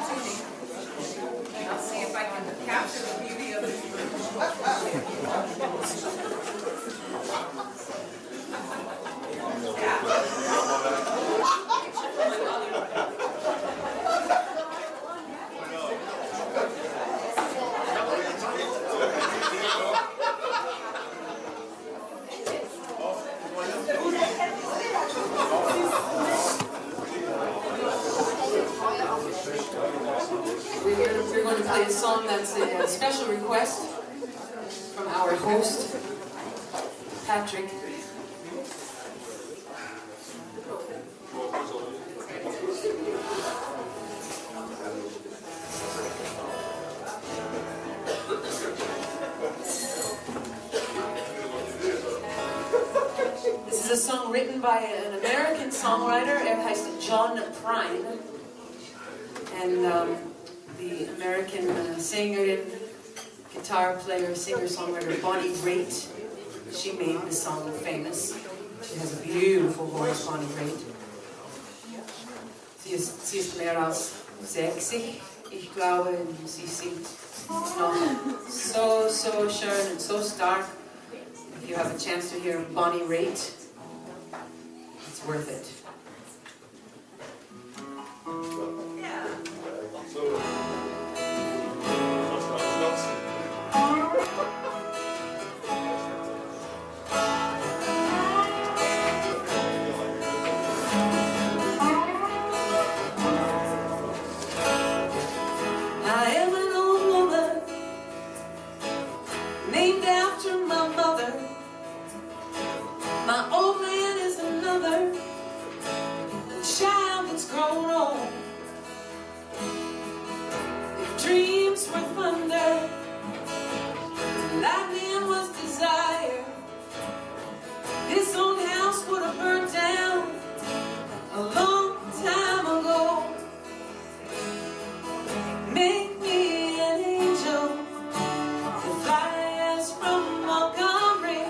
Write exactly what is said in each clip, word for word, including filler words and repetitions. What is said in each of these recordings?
I'll see if I can capture the beauty of it. We're, here, we're going to play a song that's a, a special request from our host, Patrick. This is a song written by an American songwriter, er heißt John Prine. And um, the American uh, singer, guitar player, singer-songwriter Bonnie Raitt, she made the song famous. She has a beautiful voice, Bonnie Raitt. Sie ist, sie ist mehr als sexy. Ich glaube, sie singt noch so, so schön and so stark. If you have a chance to hear Bonnie Raitt, it's worth it. Named after my mother. My old man is another. The child that's grown old. If dreams were thunder, lightning was desire, this old house would have burnt down a long time ago. Make me an angel that flies from Montgomery.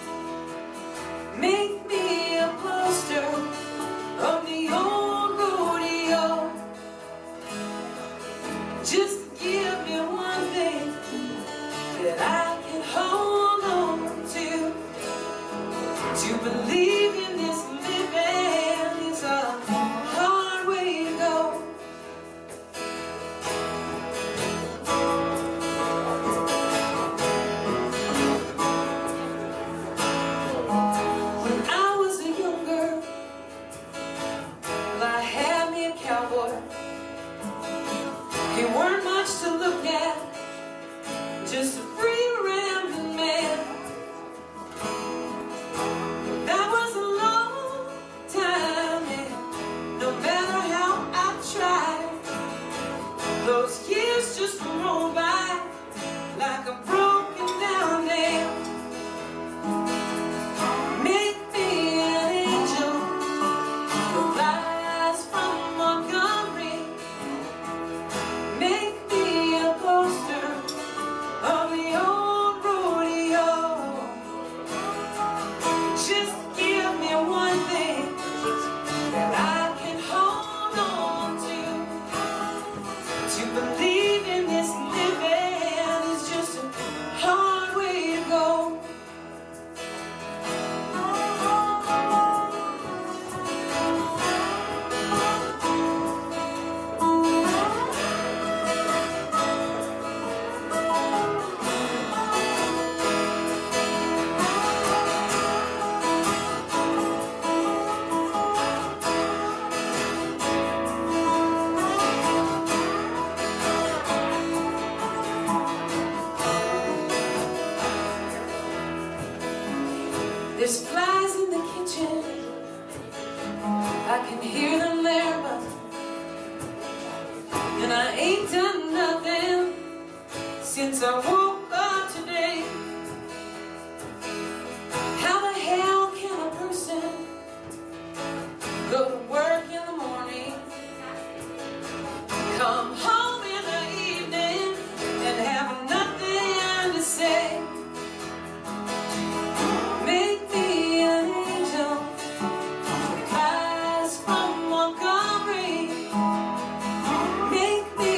Make me a poster of the old rodeo. Just give me one thing that I can hold on to. To believe in this living is a hard way to go. When I was a young girl, well, I had me a cowboy. He weren't much to look at, just a free rambling man. That was a long time, and no matter how I tried, those years just rolled by like a broken down nail. Make me an angel that flies from Montgomery. Make me a poster of the old rodeo. Just give me one thing that I can hold on to. To believe in this living is just a hard way to go. There's flies in the kitchen, I can hear them there buzzing, and I ain't done nothing since I woke up today. How the hell can a person go to work in the morning, come home in the evening, and have nothing to say? Make me an angel that flies from Montgomery. Make me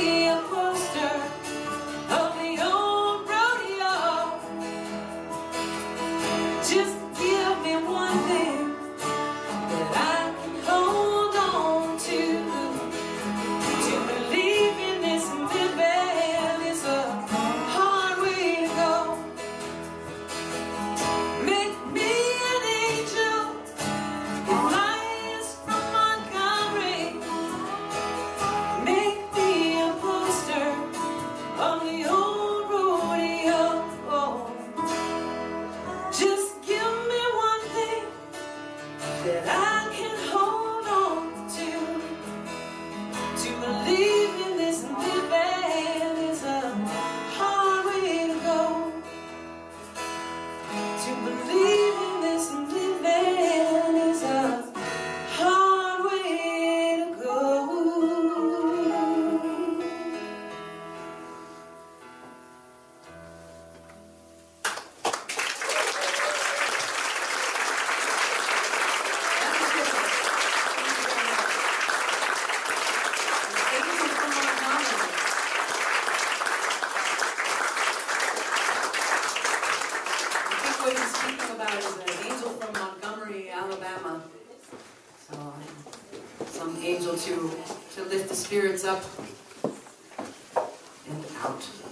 um, angel to, to lift the spirits up and out.